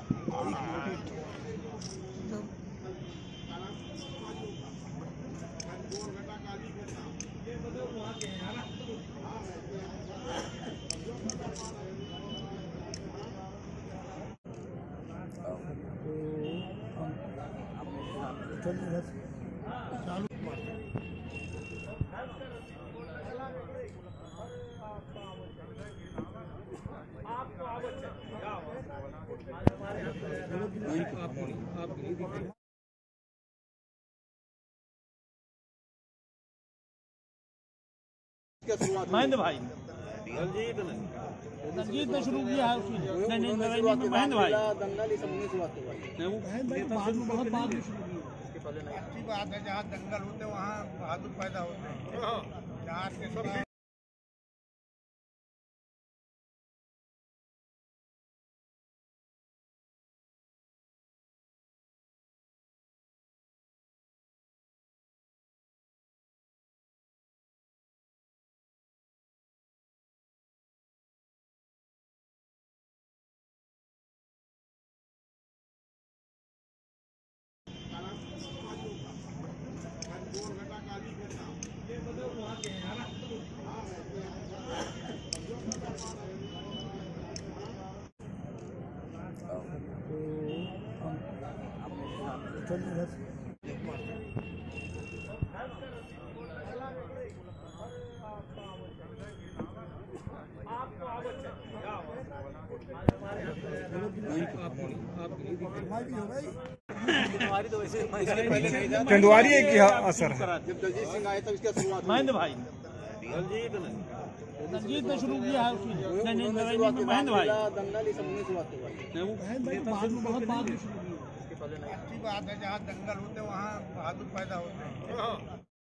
महेंद्र भाई रंजीत ने शुरू किया है उसकी नहीं महेंद्र भाई दंगल इस समय शुरुआत हुआ बहुत बाद में शुरू किया। अच्छी बात है, जहाँ दंगल होते हैं वहाँ बहादुर पैदा होते हैं। जहाँ चंदवारी है क्या असर है? जब दलजीत सिंह आए तब इसका शुरुआत महेंद्र भाई रंजीत ने शुरू किया है उसकी नहीं महेंद्र भाई दंगल इस समय शुरुआत हुआ बहुत बाद में शुरू किया। अच्छी बात है, जहाँ दंगल होते हैं वहाँ बहादुर पैदा होते हैं।